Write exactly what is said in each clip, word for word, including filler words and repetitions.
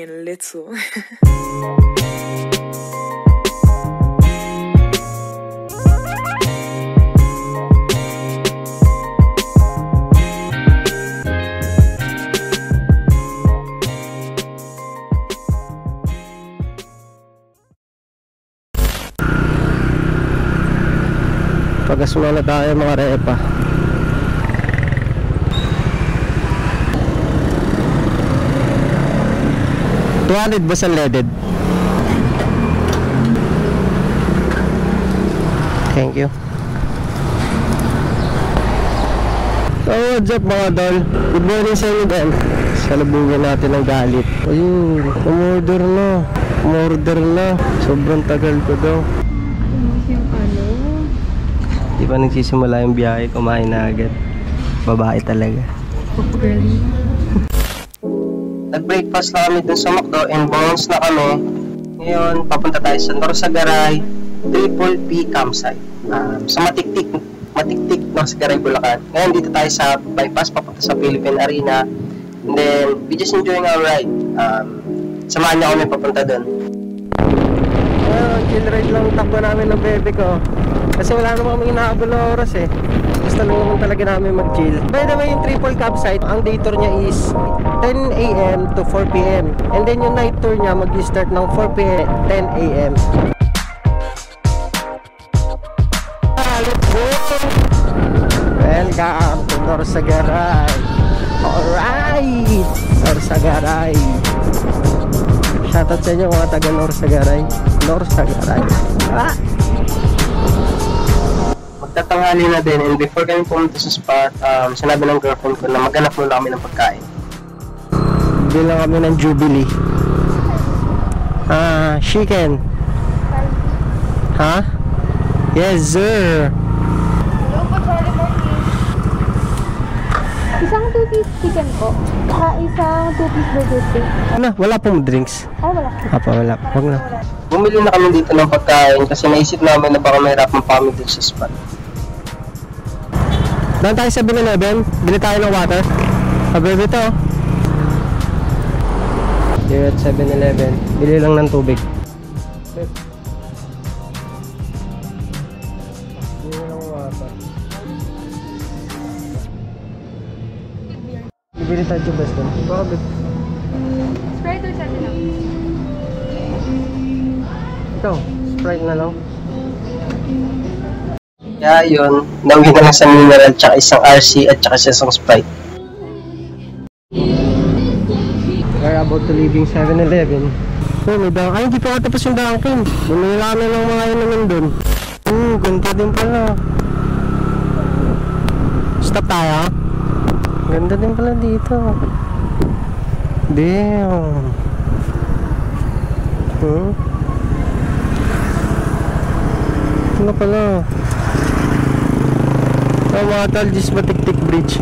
being little. Pagas muna tayo mga repa. two hundred ba sa leaded? Thank you. So what's up mga dol? Good morning sa inyo din. Salubungin natin ang galit. Ayun, umorder na. Umorder na. Sobrang tagal ko daw. Yung ano? Di ba nagsisimula yung biyahe, kumain na agad. Babae talaga. Girly. Nag-breakfast na kami dun sa McDo and bounce na kami. Ngayon, papunta tayo sa Norsagaray Triple P Campsite. Um, sa Matiktik, Matiktik Norsagaray, Bulacan. Ngayon dito tayo sa bypass, papunta sa Philippine Arena. And then, we just enjoying our ride. Um, samahan niya kami papunta dun. Well, chill ride lang takbo namin ng bebe ko. Kasi wala naman kami inaabol na oras eh. Gusto lang naman talaga namin mag-chill. By the way, yung triple campsite, ang day tour niya is ten A M to four P M And then yung night tour niya mag-start ng four P M ten A M Ah, let's go! Welcome to Norsagaray. Alright! Norsagaray. Shoutout sa inyo mga taga Norsagaray. Norsagaray. Ah! Tatanghali na din, and before kami pumunta sa spot, um, sinabi ng girlfriend ko na maghanap muna kami ng pagkain. Bili lang kami ng Jubilee. Ah, chicken. Ha? Huh? Yes, sir. Isang two-piece chicken po. Saka isang two-piece burger steak. Ano? Wala pong drinks? Ay, wala. Apa, wala. Huwag na. Bumili na kami dito ng pagkain kasi naisip namin na baka mahirapan pa kami dito sa spot. Doon tayo sa seven eleven, bili tayo ng water. Pabebe ito. Here at seven eleven, bili lang ng tubig. Bili lang ng water. Bibili tayo yung best doon. Bakit? Sprite or seven up? Ito, Sprite na lang. Kaya yun, nawin na lang sa mineral, tsaka isang R C at tsaka isang Sprite. We're about to leaving seven eleven. Oh, may Dunkin'. Ay, hindi pa tapos yung Dunkin'. Bumili kami ng mga inumin dun. Hmm, ganda din pala. Stop tayo. Ganda din pala dito. Damn. Hmm? Ano pala? Oh, mga tol, this Matiktik Bridge.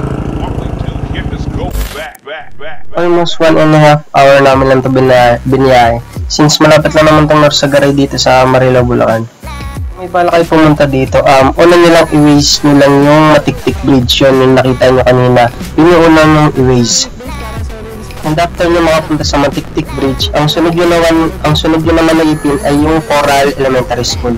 Almost one and a half hour namin lang ito biniyahe. Since malapit lang naman itong Norsagaray dito sa Marilao, Bulacan. May bala kayo pumunta dito. Um, una nyo lang i-waze nyo lang yung Matiktik Bridge. Yun yung nakita nyo kanina. Yun yung una nyo i-waze. And after nyo makapunta sa Matiktik Bridge, ang sunod nyo naman, ang sunod nyo naman na ipin ay yung Coral Elementary School.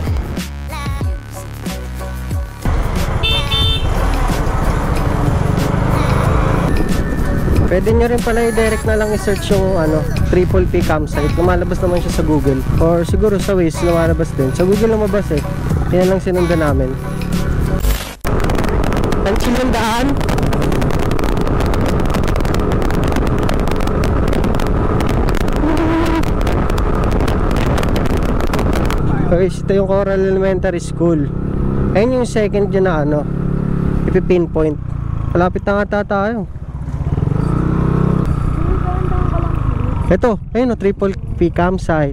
Pwede nyo rin pala i-direct na lang i-search yung ano, Triple P Campsite. Lumalabas naman siya sa Google. Or siguro sa Waze lumalabas din. Sa Google lumabas eh. Yan lang sinundan namin. Ang chill daan. Okay, ito yung Coral Elementary School. Ayun yung second dyan na ano, ipipinpoint. Malapit na nga tayo. Ito, ayun o, Triple P Campsite.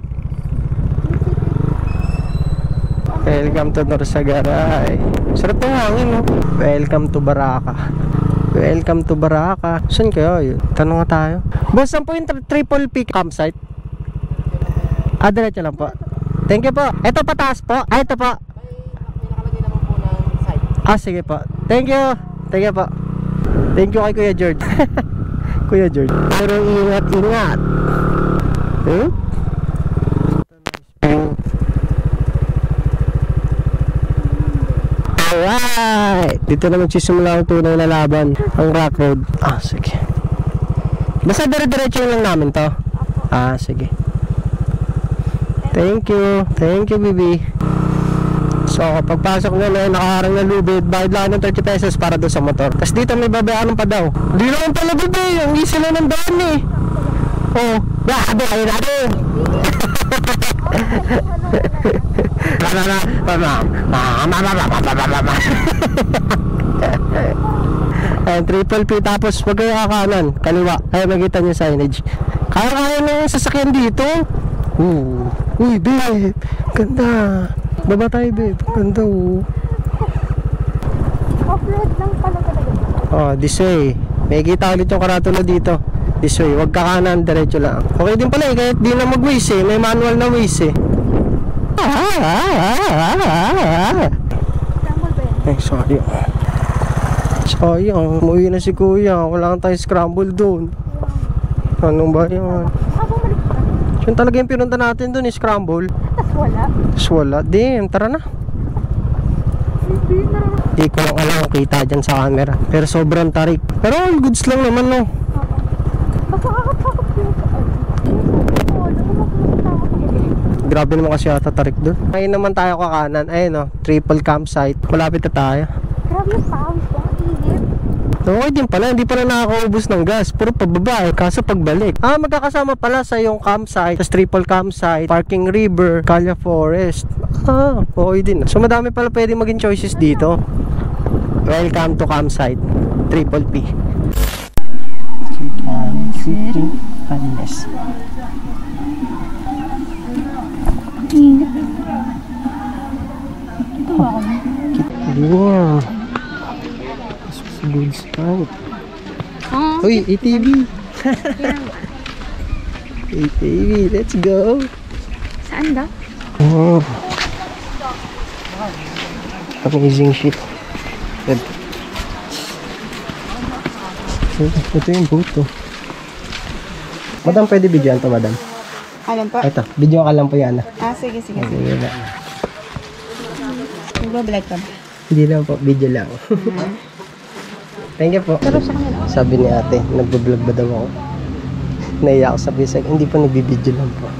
Welcome to Norsagaray. Sarap ng hangin, no? Welcome to Baraka. Welcome to Baraka. Saan kaya yun? Tanong nga tayo. Boss, saan po yung Triple P Campsite? Ah, diretso lang po. Thank you po. Ito pataas po. Ah, ito po. May nakalagay naman po ng site. Ah, sige po. Thank you. Thank you po. Thank you kay Kuya George. Kuya George. Pero ingat, ingat. Hmm? Alright! Dito na magsisimula ang tunay na laban. Ang rock road. Ah, sige. Basta dire-diretso lang namin to. Ah, sige. Thank you. Thank you, baby. So, pagpasok nyo na, nakaharang na lubid, bayad lang ng thirty pesos para doon sa motor. Tapos dito may babayaan pa daw. Hindi naman pala bebe, ang easy lang ng daan eh. Oh, babe, kayo natin. Ayan, triple P, tapos pag kayo kakanan, kaliwa, kaya makita nyo signage. Kaya-kaya na yung sasakyan dito. Uh, uy, babe, ganda. Baba tayo, babe, ganda. Uh. Off-road lang pala talaga. Oh, this way. May kita ulit yung karatula dito. This way, wag kakanan, diretso lang. Okay din pala eh, kahit di na mag-waze eh. May manual na waze eh. Scramble ba yan? Ay, sorry. Sayang, umuwi na si kuya. Wala kang tayo scramble doon. Anong ba yun? Habang balik ka. Yun talaga yung pinunta natin doon, scramble. Tapos wala. Tapos wala. Damn, tara na. Hindi na rin. Hindi ko lang alam kung kita dyan sa camera. Pero sobrang tarik. Pero all goods lang naman, no? Basta kakapakot ko sa ano. Oo, alam mo makakasama ko. Grabe naman kasi yata tarik doon. Ngayon naman tayo kakanan. Ayun, no? Triple campsite. Malapit na tayo. Grabe yung pawis ko. Ang init. Okay din pala, hindi pala nakakaubos ng gas. Puro pababa eh, kaso pagbalik. Ah, magkakasama pala sa yung campsite, sa triple campsite, Parking River, Calya Forest. Ah, okay din. So madami pala pwedeng maging choices dito. Welcome to campsite, Triple P. Chicken City, Panes. Init. Ito ba ako? Wow. Good start. Oh, Uy, A T V. A T V, let's go. saan ba? Oh. Amazing shit. Ito, ito yung boat to. Madam, pwede videoan to, madam. Alam po? Ito, video ka lang po yan. Ah, sige, sige. sige. Sige na. Nagbablog ka ba? Hindi lang po, video lang. Thank you po. Pero sa kanila. Sabi ni ate, nagbablog ba daw ako? Naiya ako sa bisag. Hindi po, nagbibideo lang po.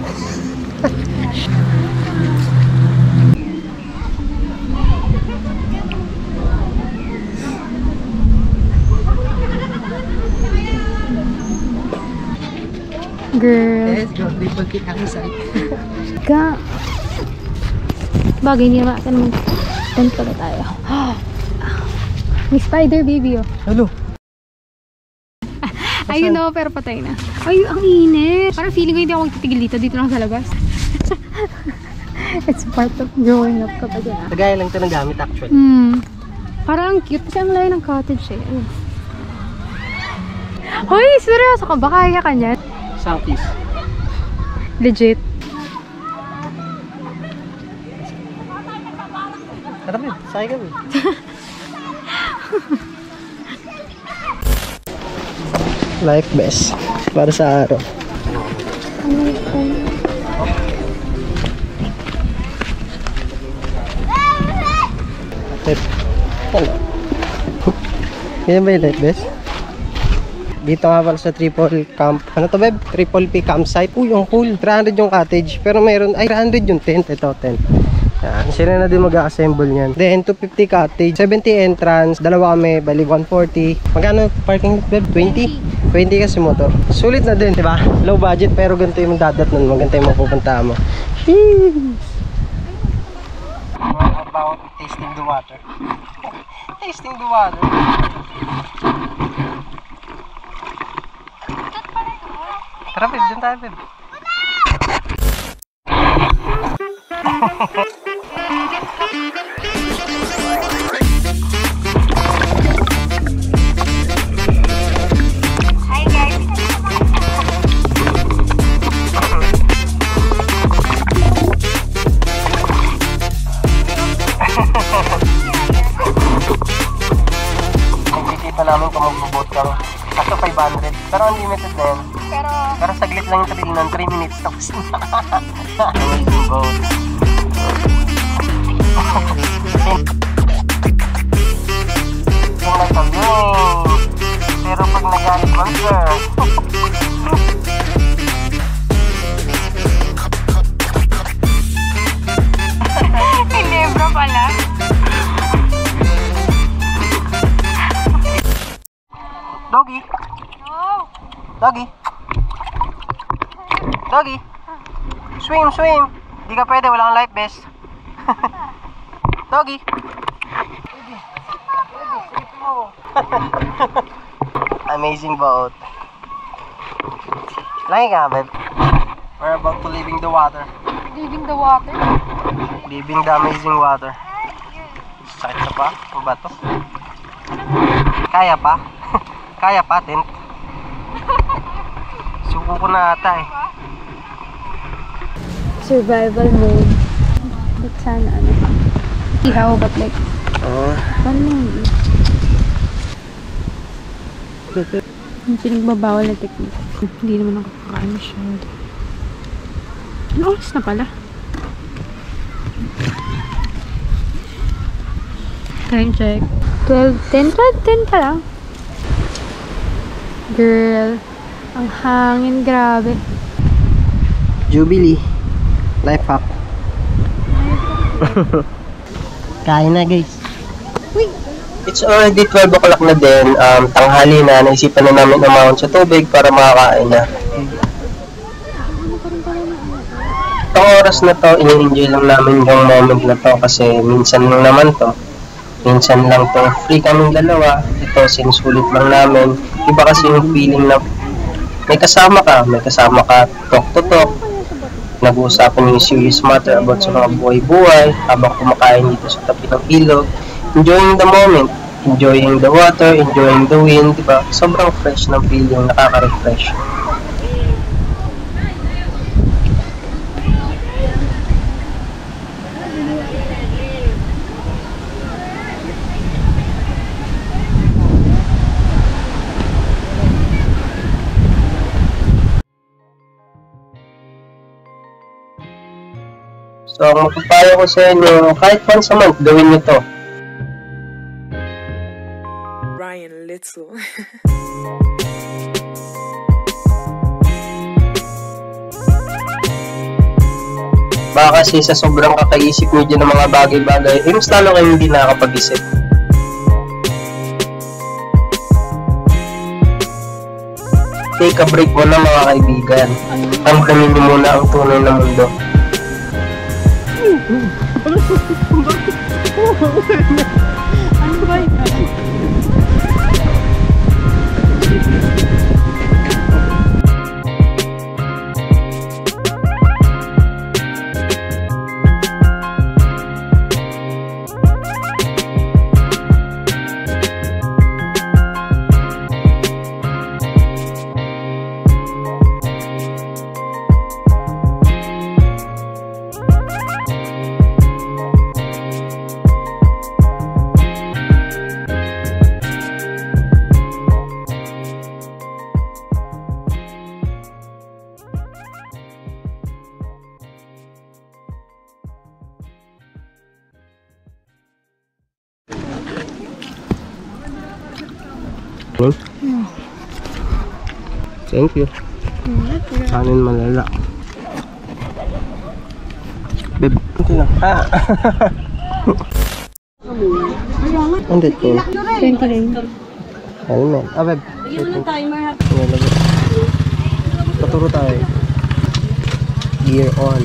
Girl. Let's go, triple kick ang isa. Ka. Bagay, hindi naman atin naman. Tent pala tayo. May spider baby oh. Hello. Ayun o, pero patay na. Ay, ang init. Parang feeling ko hindi ako magtitigil dito. Dito lang sa labas. It's part of growing up kapag yan. Tagaya lang ito ng gamit actually. Hmm. Parang cute. Kasi ang layo ng cottage eh. Ayun. Hoy, seryoso ka ba? Kaya ka niyan? Sunkies. Legit. Tara ba? Sakay kami. Life best. Para sa araw. Tip. Hello. Yan ba yung life best? Dito nga pala sa triple camp. Ano to, beb? Triple P campsite. Uy, ang cool. three hundred yung cottage. Pero mayroon, ay, three hundred yung tent. Ito, tent. Yan. Sila na din mag-assemble niyan. Then, two fifty cottage. seventy entrance. Dalawa kami. Bali, one forty. Magkano parking, beb? twenty? twenty kasi motor. Sulit na din, diba? Low budget, pero ganito yung dadat nun. Maganda yung mapupunta mo. Sheesh! How about tasting the water? Tasting the water. Tara, babe. Dun tayo, babe. Hi guys! Nakikita namin kung magbubot kang Kaso five hundred. Pero unlimited na yun. Pero, Pero saglit lang yung trail nun. three minutes tapos na. Amazing boat. Yung nagkagawin. Pero pag nagalit man, sir. hindi bro pala. Doggy. No! Doggy. Doggy. Swim, swim. Di ka pwede, wala kang life vest. Doggy. Amazing boat. Lagi ka, babe. We're about to leaving the water. Leaving the water? Leaving the amazing water. Sakit sa pa? O ba to? Kaya pa? Kaya pa, tent. Suko ko na ata eh. Survival mode. But sana ano. How but like, Oo. paano yun? Yung pinagbabawal na technique. Hindi naman ako kakain masyado. Ano oras na pala? Time check. twelve, ten, twelve, ten pa lang. Girl, ang hangin, grabe. Jubilee. Life hack. Kain na guys. It's already twelve o'clock na din. Um, tanghali na. Naisipan na namin umahon sa tubig para makakain na. Itong oras na to, ini-enjoy lang namin yung moment na to kasi minsan lang naman to. Minsan lang to. Free kaming dalawa. Ito, sinusulit lang namin. Iba kasi yung feeling na may kasama ka. May kasama ka talk to talk. Nag-uusapan yung serious matter about sa mga buhay-buhay habang kumakain dito sa tabi ng ilog. Enjoying the moment, enjoying the water, enjoying the wind, diba? Sobrang fresh ng feeling, nakaka-refresh. So, ang mapapayo ko sa inyo, kahit once a month, gawin nyo to. Ryan Little. Baka kasi sa sobrang kakaisip nyo dyan ng mga bagay-bagay, eh mas lalo kayo hindi nakakapag-isip. Take a break muna mga kaibigan. Tanggalin nyo muna ang tunay na mundo. Ano ba yun? Thank you. Kanin malala. Beb, ito lang. Ah! Andit ko. twenty-nine. Ayun na. Ah, beb. Ayun na timer ha. Paturo tayo. Gear on.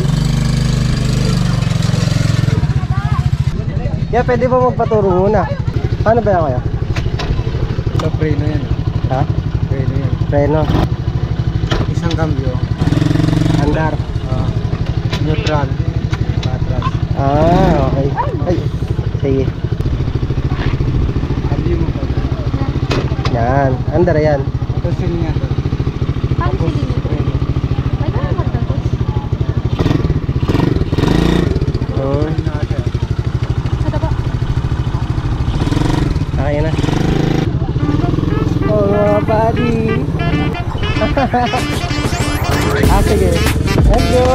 Yeah, pwede ba magpaturo muna? Paano ba yan kaya? Sa preno yan. Ha? Preno yan. Preno. Isang cambio. Andar. Uh, neutral. Patras. Ah, okay. Ay, sige. Cambio mo pa. Yan. Andar yan. Ito siling yan. Paano sila nito? Preno. Ay, ano ba tapos? Oh, Na siya. Sa taba. kaya na. Oh, mga buddy. Ah, sige. Let's go.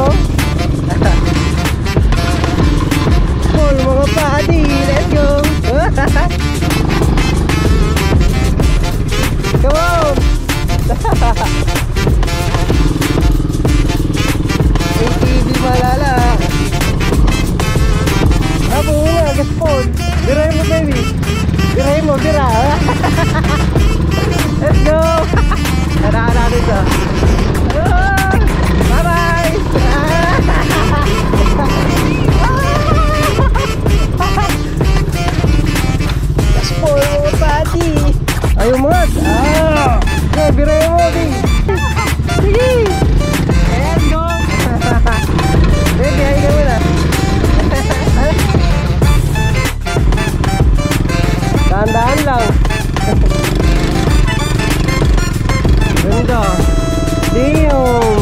Full mga padi. Let's go. Come on. A T V malala. Abo nga, gaspon. Biray mo, baby. Biray mo, bira. Let's go. Tadaan natin ito. Bye-bye. Gaspon mga padi. Ayaw mo. Ah. Okay, biray mo, baby. Sige. Let's go. Baby, ayaw ka muna. Dahan-dahan lang. Ganda. Damn.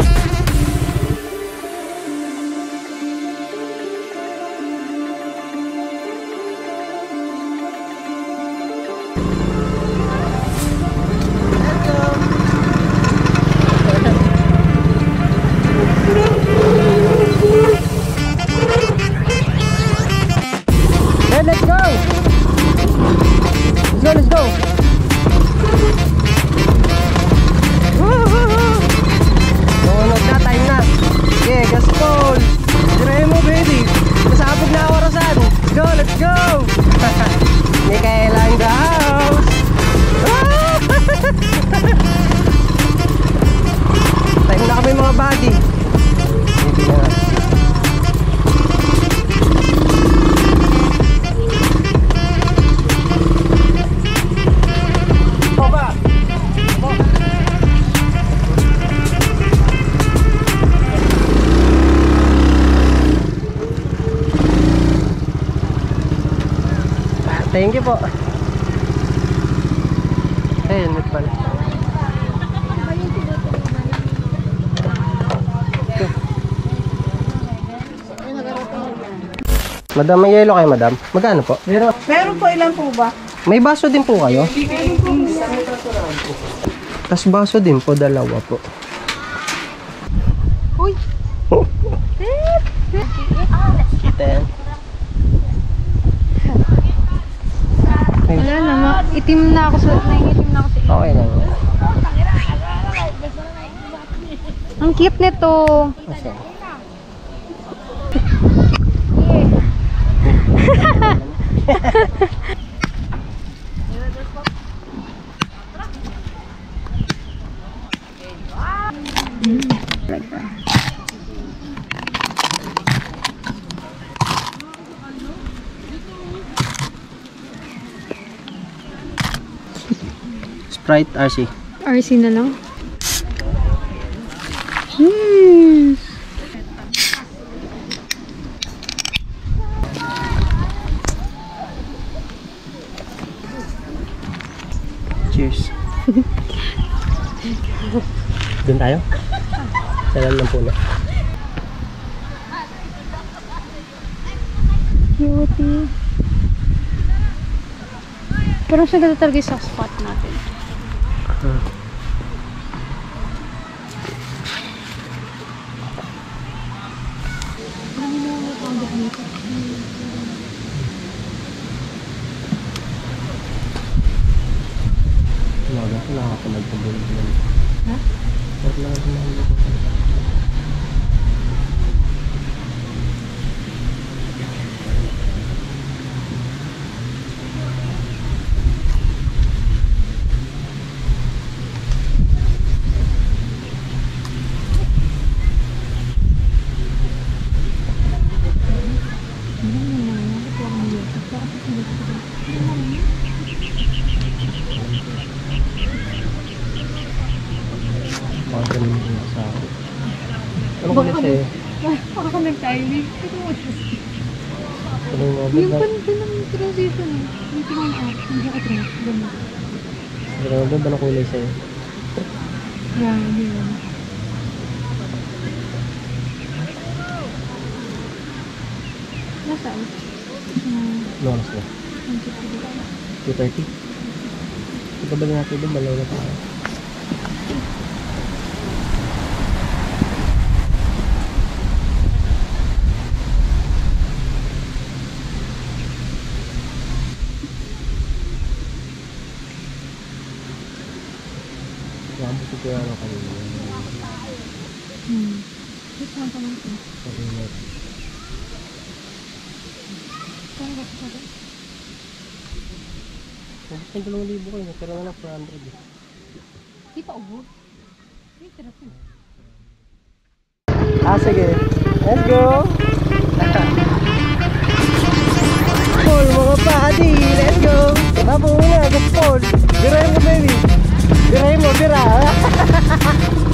Let's go. Let's go, let's go. Tunod na, time na. Okay, gaspol. Diray mo, baby. Masabog na orasan. Let's go, let's go. Hindi kailang the house. Time na kami mga buddy. Hindi na nga. Thank you po. Eh, helmet pala. Madam, may yelo kayo, madam? Magkano po? Meron. Meron po, ilan po ba? May baso din po kayo? Tas baso din po, dalawa po. Uy! Kita yan. Wala na, ma- itim na ako sa, nangitim na ako sa Okay lang yan. Ang cute nito. Asa? Sprite R C. R C na lang. Hmm. Cheers. Doon tayo? Salam ng puno. Cutie. Pero siya ganda talaga sa spot natin. Hmm. Umaga ko nakakapalag ko doon. Ha? Huwag lang ako nahulog ko. Baka ganun yung asawa. Ano ko na sa'yo? Baka ka nag-timing. Ano yung Yung mobile ba? pan din ng transition eh. Yung tingnan ko. Hindi ako trans. Ganun. Ano ba ba na kulay sa'yo? Yeah, yun. Nasaan? Hmm. Ano oras na? two thirty? Ito ba na natin doon? Balaw na tayo. Kaya ano kayo. Hmm. Wait lang pa lang ito. Pag-ingat. Kaya ba ito sabi? Ubus ng dalawang libo kayo. Natira na lang four hundred eh. Di pa ubod. Wait, tira po. Ah, sige. Let's go! Paul, mga padi! Let's go! Tara po muna, go Paul! Birahin mo, baby! Birahin mo, bira!